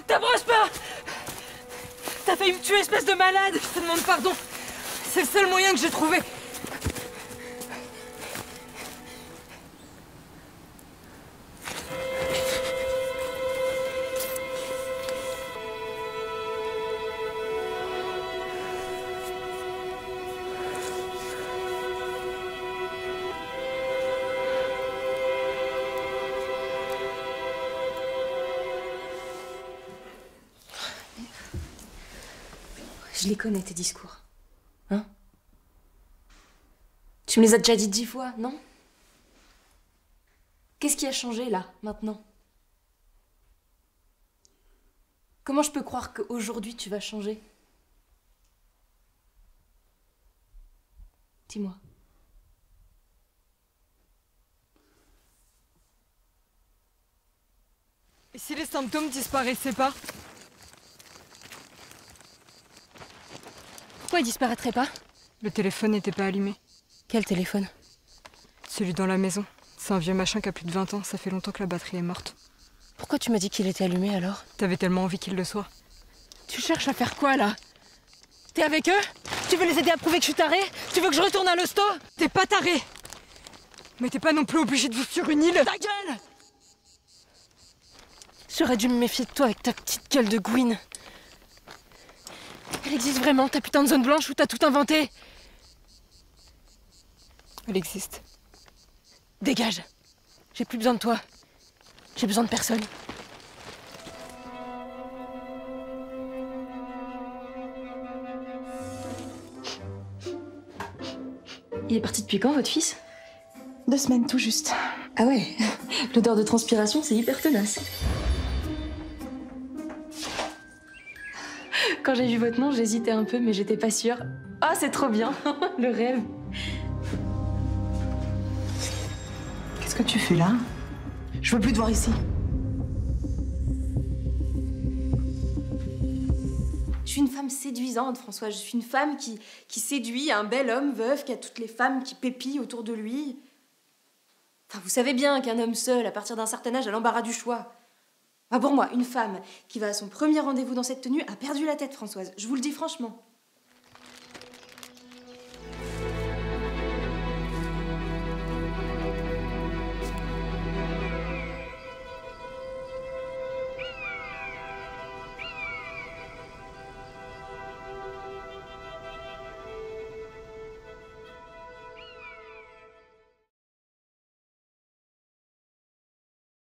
T'approches pas! T'as failli me tuer, espèce de malade! Je te demande pardon! C'est le seul moyen que j'ai trouvé! Je les connais, tes discours. Hein? Tu me les as déjà dit 10 fois, non? Qu'est-ce qui a changé, là, maintenant? Comment je peux croire qu'aujourd'hui, tu vas changer? Dis-moi. Et si les symptômes disparaissaient pas? Pourquoi il disparaîtrait pas? Le téléphone n'était pas allumé. Quel téléphone? Celui dans la maison. C'est un vieux machin qui a plus de 20 ans, ça fait longtemps que la batterie est morte. Pourquoi tu m'as dit qu'il était allumé, alors? T'avais tellement envie qu'il le soit. Tu cherches à faire quoi, là? T'es avec eux? Tu veux les aider à prouver que je suis tarée? Tu veux que je retourne à l'hosto? T'es pas taré! Mais t'es pas non plus obligé de vivre sur une île! Ta gueule! J'aurais dû me méfier de toi avec ta petite gueule de gouine. Elle existe vraiment, ta putain de zone blanche, ou t'as tout inventé? Elle existe. Dégage. J'ai plus besoin de toi. J'ai besoin de personne. Il est parti depuis quand, votre fils? 2 semaines tout juste. Ah ouais, l'odeur de transpiration, c'est hyper tenace. Quand j'ai vu votre nom, j'hésitais un peu, mais j'étais pas sûre. Ah, c'est trop bien, le rêve. Qu'est-ce que tu fais là? Je veux plus te voir ici. Je suis une femme séduisante, François. Je suis une femme qui séduit un bel homme veuf, qui a toutes les femmes qui pépillent autour de lui. Enfin, vous savez bien qu'un homme seul, à partir d'un certain âge, a l'embarras du choix. Enfin, pour moi, une femme qui va à son premier rendez-vous dans cette tenue a perdu la tête, Françoise. Je vous le dis franchement.